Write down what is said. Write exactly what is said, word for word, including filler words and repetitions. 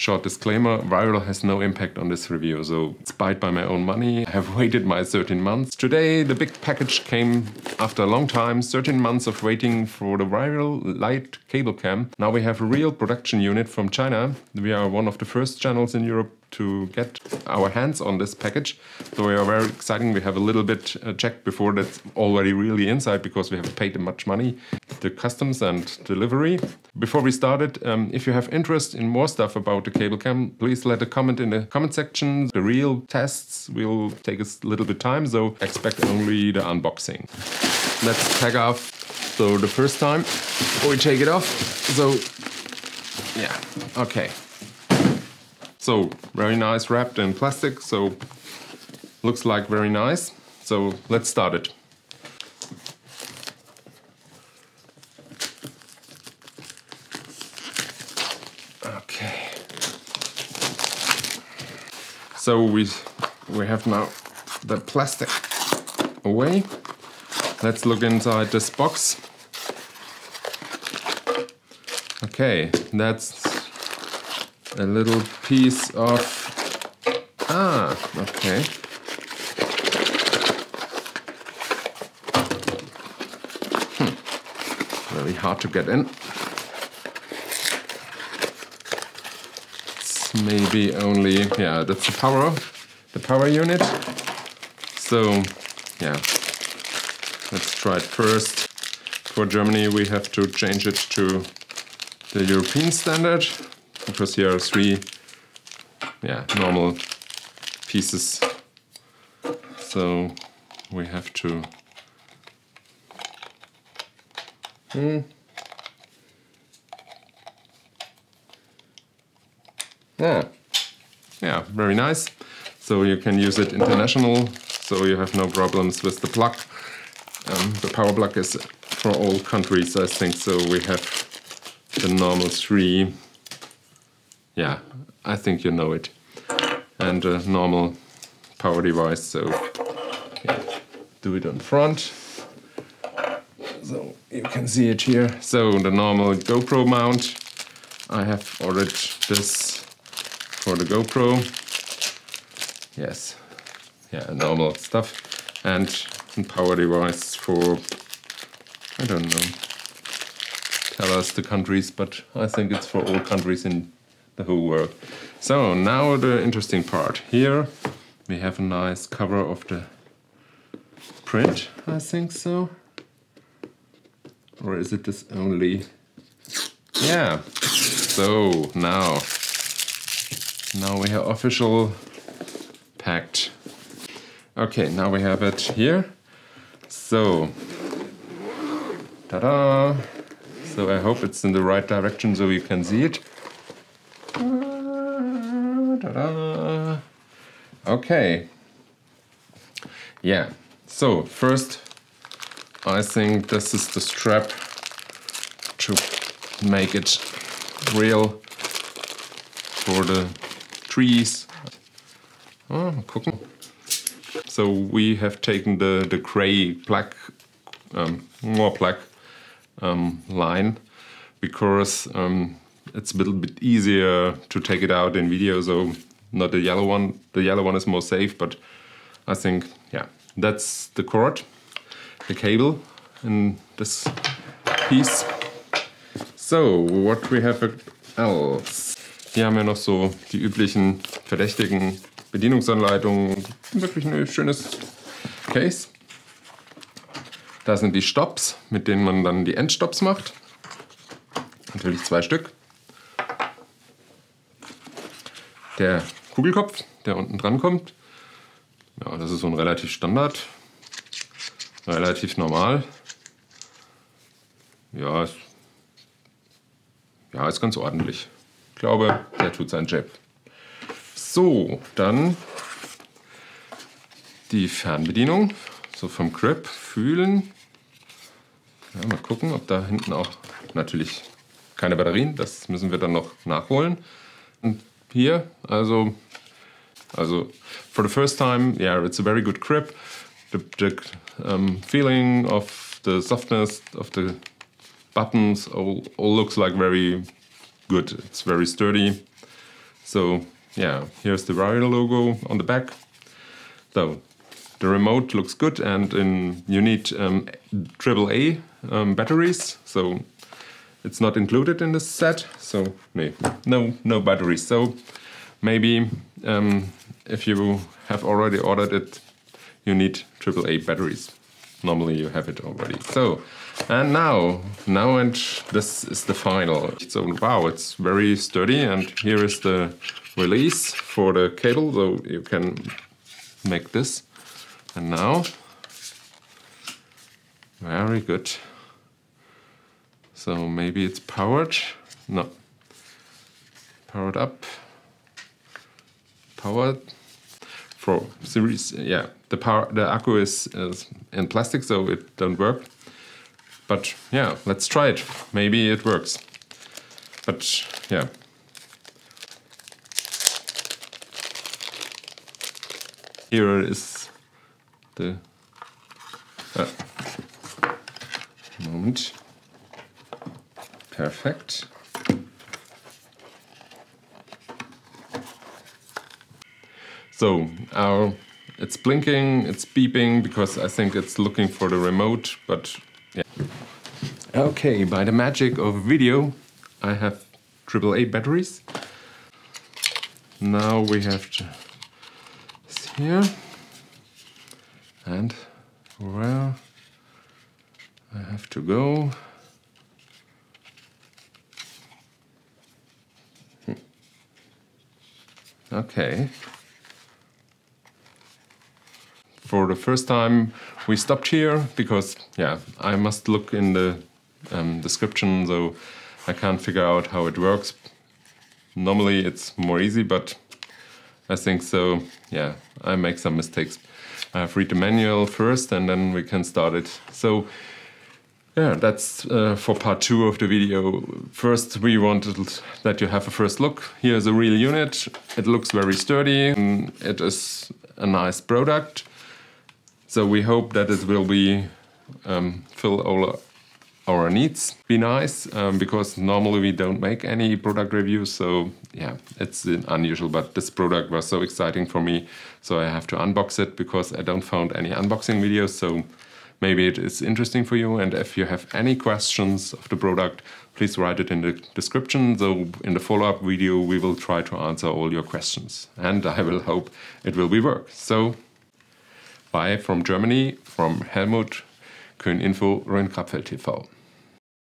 Short disclaimer, Viral has no impact on this review, so it's bought by my own money. I have waited my thirteen months. Today the big package came after a long time, thirteen months of waiting for the Viral Lite cable cam. Now we have a real production unit from China. We are one of the first channels in Europe to get our hands on this package. So we are very exciting. We have a little bit uh, checked before that's already really inside because we have paid much money, the customs and delivery. Before we started, um, if you have interest in more stuff about the cable cam, please let a comment in the comment section. The real tests will take us a little bit time, so expect only the unboxing. Let's take off. So the first time we take it off. So yeah, okay. So very nice, wrapped in plastic, so looks like very nice. So let's start it. Okay. So we we have now the plastic away. Let's look inside this box. Okay, that's a little piece of, ah, okay. Hmm. Very hard to get in. It's maybe only, yeah, that's the power, the power unit. So, yeah, let's try it first. For Germany, we have to change it to the European standard, because here are three, yeah, normal pieces. So we have to. Hmm. Yeah, yeah, very nice. So you can use it international. So you have no problems with the plug. Um, the power plug is for all countries, I think. So we have the normal three. Yeah, I think you know it. And a normal power device, so yeah, do it on front. So you can see it here. So the normal GoPro mount. I have ordered this for the GoPro. Yes, yeah, normal stuff. And a power device for, I don't know, tell us the countries, but I think it's for all countries in the whole world. So now the interesting part. Here we have a nice cover of the print, I think so. Or is it this only? Yeah. So now, now we have official packed. Okay, now we have it here. So, ta-da! So I hope it's in the right direction so you can see it. Ta-da. Okay. Yeah. So first, I think this is the strap to make it real for the trees. Oh, gucken. So we have taken the the gray black, um, more black um, line because. Um, It's a little bit easier to take it out in video, so not the yellow one. The yellow one is more safe, but I think, yeah, that's the cord, the cable in this piece. So, what we have else? Hier haben wir noch so die üblichen verdächtigen Bedienungsanleitungen. Wirklich ein schönes Case. Da sind die Stops, mit denen man dann die Endstops macht. Natürlich zwei Stück. Der Kugelkopf, der unten dran kommt. Ja, das ist so ein relativ Standard. Relativ normal. Ja, ist, ja, ist ganz ordentlich. Ich glaube, der tut seinen Job. So, dann die Fernbedienung. So vom Grip fühlen. Ja, mal gucken, ob da hinten auch natürlich keine Batterien. Das müssen wir dann noch nachholen. Und hier, also, also for the first time, yeah, it's a very good grip. The, the um, feeling of the softness of the buttons all, all looks like very good. It's very sturdy. So yeah, here's the Vario logo on the back. So the remote looks good, and in, you need um, triple A um, batteries, so it's not included in this set. So no, no, no batteries. So maybe um, if you have already ordered it, you need triple A batteries. Normally you have it already. So, and now, now and this is the final. So wow, it's very sturdy, and here is the release for the cable, so you can make this. And now, very good. So maybe it's powered. No, powered up. Powered for series. Yeah, the power. The accu is, is in plastic, so it don't work. But yeah, let's try it. Maybe it works. But yeah. Here is the uh, moment. Perfect. So our it's blinking, it's beeping because I think it's looking for the remote, but yeah. Okay, by the magic of video, I have triple A batteries. Now we have to here, and where I have to go. Okay. For the first time we stopped here because yeah, I must look in the um, description, so I can't figure out how it works. Normally it's more easy, but I think so, yeah, I make some mistakes. I have read the manual first and then we can start it. So yeah, that's uh, for part two of the video. First we wanted that you have a first look. Here's a real unit. It looks very sturdy. It is a nice product. So we hope that it will be um, fill all our needs. Be nice, um, because normally we don't make any product reviews, so yeah, it's unusual, but this product was so exciting for me, so I have to unbox it because I don't found any unboxing videos, so maybe it is interesting for you. And if you have any questions of the product, please write it in the description, so in the follow-up video we will try to answer all your questions, and I will hope it will be work. So bye from Germany, from Helmut, Köhn Info, Rhön Krapfeld T V.